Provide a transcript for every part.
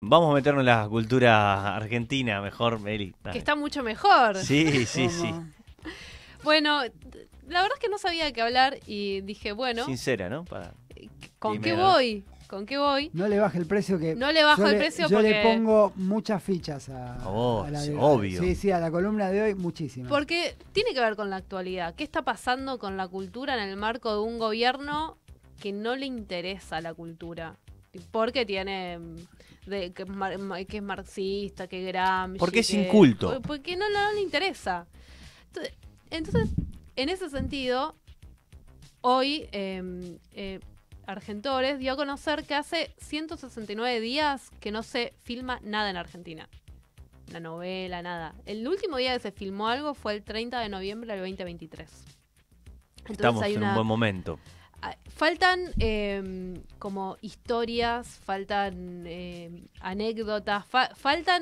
Vamos a meternos en la cultura argentina mejor, Meli. Que está mucho mejor. Sí, sí, sí. Bueno, la verdad es que no sabía de qué hablar y dije, bueno... Sincera, ¿no? ¿Con qué voy? ¿Con qué voy? No le baje el precio que... No le bajo el precio yo porque... le pongo muchas fichas a la de, obvio. Sí, a la columna de hoy, muchísimas. Porque tiene que ver con la actualidad. ¿Qué está pasando con la cultura en el marco de un gobierno que no le interesa la cultura? Porque tiene... que es marxista, que Gramsci... Porque es inculto. Porque no le interesa. Entonces, en ese sentido, hoy... Argentores dio a conocer que hace 169 días que no se filma nada en Argentina. La novela, nada. El último día que se filmó algo fue el 30 de noviembre del 2023. Entonces estamos en un buen momento. Faltan como historias, faltan anécdotas, falta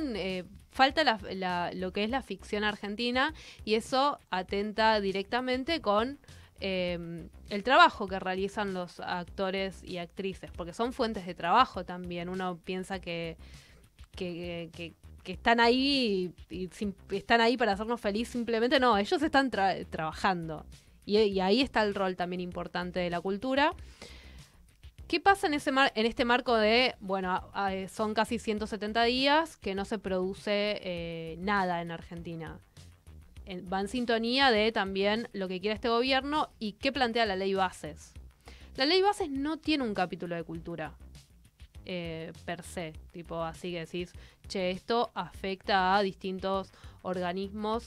lo que es la ficción argentina, y eso atenta directamente con... el trabajo que realizan los actores y actrices, porque son fuentes de trabajo también. Uno piensa que están ahí y están ahí para hacernos feliz, simplemente no, ellos están trabajando. Y ahí está el rol también importante de la cultura. ¿Qué pasa en este marco de, bueno, son casi 170 días que no se produce nada en Argentina? Va en sintonía de también lo que quiere este gobierno y qué plantea la ley Bases. La ley Bases no tiene un capítulo de cultura per se, tipo así que decís, che, esto afecta a distintos organismos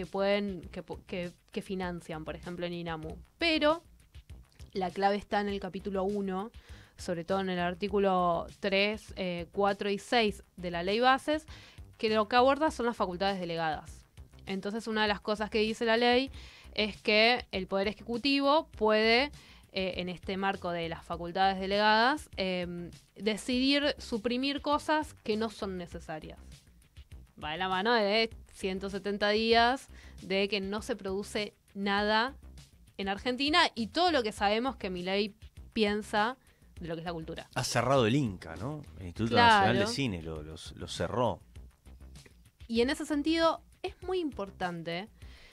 que financian, por ejemplo en INAMU. Pero la clave está en el capítulo 1, sobre todo en el artículo 3, 4 y 6 de la ley Bases, que lo que aborda son las facultades delegadas. Entonces, una de las cosas que dice la ley es que el Poder Ejecutivo puede, en este marco de las facultades delegadas, decidir suprimir cosas que no son necesarias. Va de la mano de 170 días de que no se produce nada en Argentina y todo lo que sabemos que Milei piensa de lo que es la cultura. Ha cerrado el INCA, ¿no? El Instituto Nacional de Cine lo cerró. Y en ese sentido... es muy importante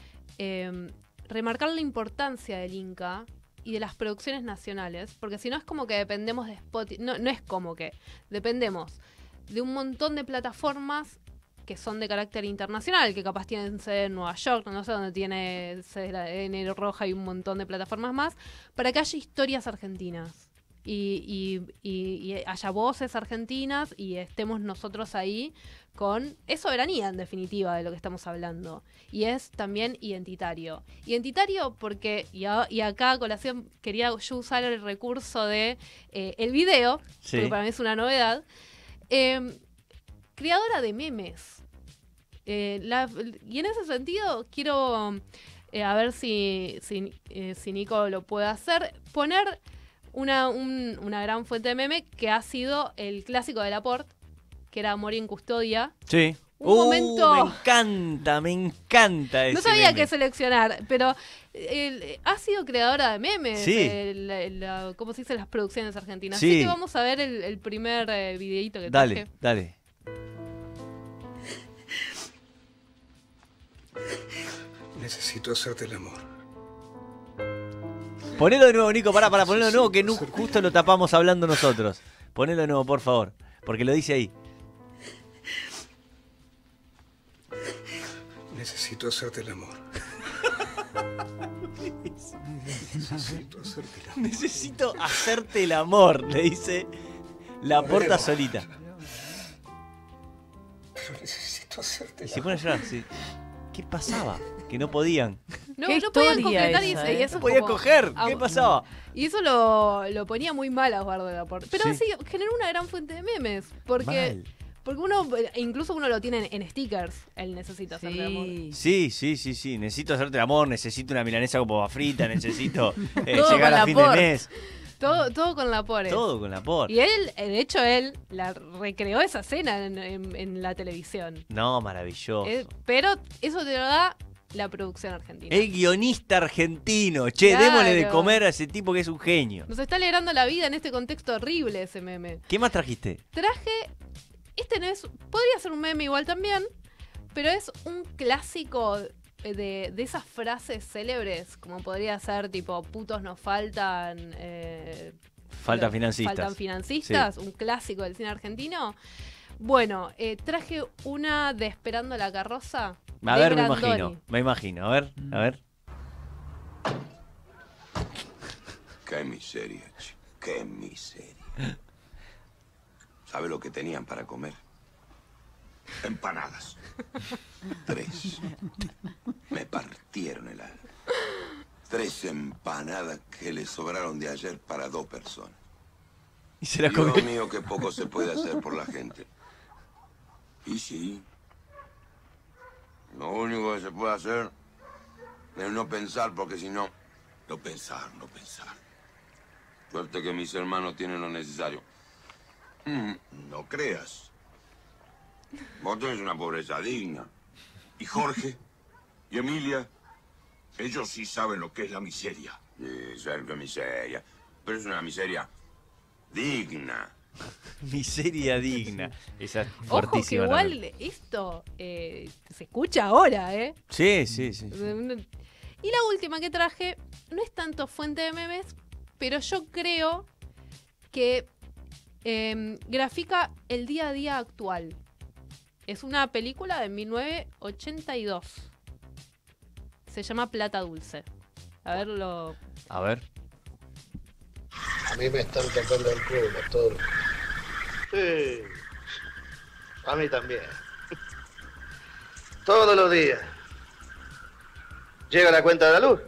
remarcar la importancia del INCA y de las producciones nacionales, porque si no es como que dependemos de Spotify, no es como que dependemos de un montón de plataformas que son de carácter internacional, que capaz tienen sede en Nueva York, no sé dónde tiene sede la Enero Roja y un montón de plataformas más, para que haya historias argentinas. Y haya voces argentinas y estemos nosotros ahí con... Es soberanía, en definitiva, de lo que estamos hablando. Y es también identitario. Identitario porque, y acá a colación quería yo usar el recurso de el video, sí, porque para mí es una novedad. Creadora de memes. Y en ese sentido quiero, a ver si Nico lo puede hacer, poner... Una gran fuente de meme que ha sido el clásico de Laporte, que era Amor y en Custodia. Sí. Un momento... Me encanta ese No sabía meme. qué seleccionar, pero ha sido creadora de memes. Sí. ¿Cómo se dice? Las producciones argentinas. Sí. Así que vamos a ver el primer videíto que traje. Dale. Necesito hacerte el amor. Ponelo de nuevo, Nico, para ponerlo de nuevo, que justo lo tapamos hablando nosotros. Ponelo de nuevo, por favor, porque lo dice ahí. Necesito hacerte el amor. Necesito hacerte el amor, le dice Laporta solita. Pero necesito hacerte el amor. Y se pone a llorar, sí. ¿Qué pasaba? Que no podían. No podían concretar y eso no podía como, coger. ¿Qué pasaba? Y eso lo ponía muy mal a Osvaldo Laporte. Pero sí, generó una gran fuente de memes. Porque incluso uno lo tiene en stickers. Él necesita hacerte el amor. Sí. Necesito hacerte el amor. Necesito una milanesa con papa frita. Necesito llegar a fin de mes. Todo con Laporte. Todo con Laporte. Y él, de hecho, la recreó esa escena en la televisión. No, maravilloso. Pero eso te lo da la producción argentina. El guionista argentino. Che, claro, démosle de comer a ese tipo que es un genio. Nos está alegrando la vida en este contexto horrible ese meme. ¿Qué más trajiste? Traje Este no es, podría ser un meme igual también, pero es un clásico de esas frases célebres, como podría ser tipo, putos nos faltan... Faltan financistas. Faltan financistas, sí. Un clásico del cine argentino. Bueno, traje una de Esperando la carroza. A ver, me imagino. A ver. Qué miseria, chico. Qué miseria. ¿Sabe lo que tenían para comer? Empanadas. 3. Me partieron el alma. 3 empanadas que le sobraron de ayer para 2 personas. Y se la Dios mío, qué poco se puede hacer por la gente. Y sí. Lo único que se puede hacer es no pensar, porque si no... No pensar. Suerte que mis hermanos tienen lo necesario. No creas. Vos tenés una pobreza digna. Y Jorge y Emilia, ellos sí saben lo que es la miseria. Sí, saben que es miseria. Pero es una miseria digna. Miseria digna. Esa es Ojo fortísima. que igual también. esto se escucha ahora, ¿eh? Sí. Y la última que traje no es tanto fuente de memes, pero yo creo que grafica el día a día actual. Es una película de 1982. Se llama Plata Dulce. A verlo. A ver. A mí me están tocando el culo, todo. Sí. A mí también. Todos los días. Llega la cuenta de la luz.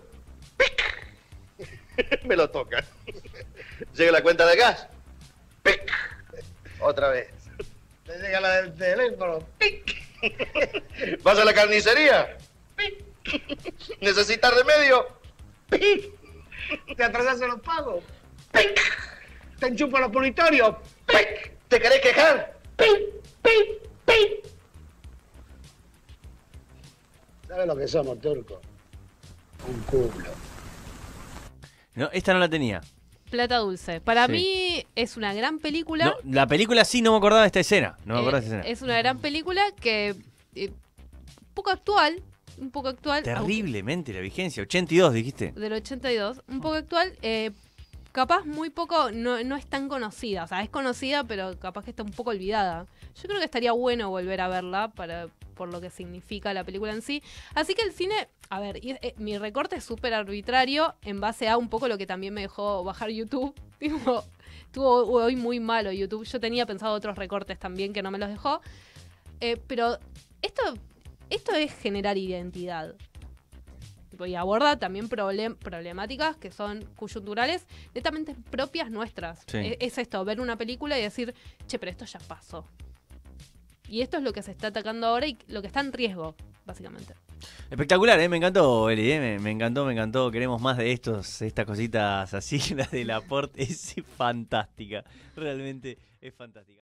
¡Pic! Me lo tocan. Llega la cuenta de gas. ¡Pic! Otra vez. Te llega la del teléfono. ¡Pic! ¿Vas a la carnicería? ¡Pic! ¿Necesitas remedio? ¡Pic! ¿Te atrasas en los pagos? ¡Pic! ¿Te enchufan los punitorios? ¡Pic! ¿Te querés quejar? ¡Pic! ¿Sabes lo que somos, turco? Un culo. No, esta no la tenía. Plata Dulce. Para Sí. mí es una gran película. No, la película sí, no me acordaba de esta escena. Es una gran película que un poco actual. Terriblemente la vigencia. 82, dijiste. Del 82. Un poco actual. Capaz muy poco, no es tan conocida. O sea, es conocida, pero capaz que está un poco olvidada. Yo creo que estaría bueno volver a verla por lo que significa la película en sí. Así que el cine, a ver, mi recorte es súper arbitrario en base a un poco lo que también me dejó bajar YouTube. Estuvo hoy muy malo YouTube. Yo tenía pensado otros recortes también que no me los dejó. Pero esto es generar identidad. Y aborda también problemáticas que son coyunturales, netamente propias nuestras. Sí. Es esto, ver una película y decir, che, pero esto ya pasó. Y esto es lo que se está atacando ahora y lo que está en riesgo, básicamente. Espectacular, me encantó, Eli, me encantó. Queremos más de estas cositas así. La del aporte es fantástica. Realmente es fantástica.